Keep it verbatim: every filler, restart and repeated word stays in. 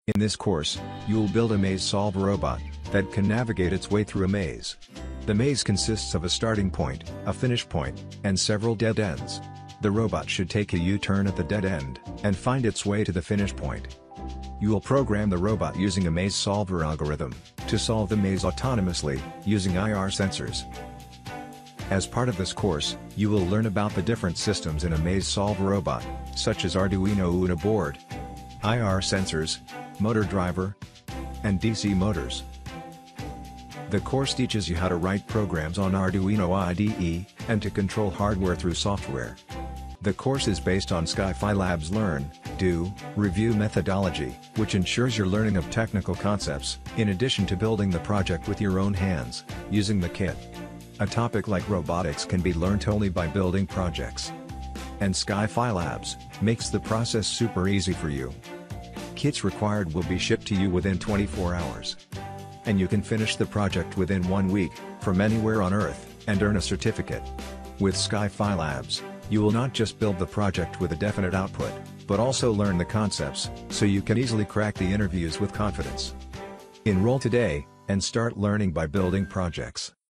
In this course, you'll build a maze-solve robot that can navigate its way through a maze. The maze consists of a starting point, a finish point, and several dead ends. The robot should take a U-turn at the dead end, and find its way to the finish point. You will program the robot using a maze solver algorithm, to solve the maze autonomously, using I R sensors. As part of this course, you will learn about the different systems in a maze solve robot, such as Arduino Uno board, I R sensors, motor driver, and D C motors. The course teaches you how to write programs on Arduino I D E, and to control hardware through software. The course is based on Skyfi Lab's Learn, Do, Review methodology, which ensures your learning of technical concepts, in addition to building the project with your own hands, using the kit. A topic like robotics can be learnt only by building projects. And Skyfi Labs makes the process super easy for you. Kits required will be shipped to you within twenty-four hours. And you can finish the project within one week, from anywhere on Earth, and earn a certificate. With Skyfi Labs, you will not just build the project with a definite output, but also learn the concepts, so you can easily crack the interviews with confidence. Enroll today, and start learning by building projects.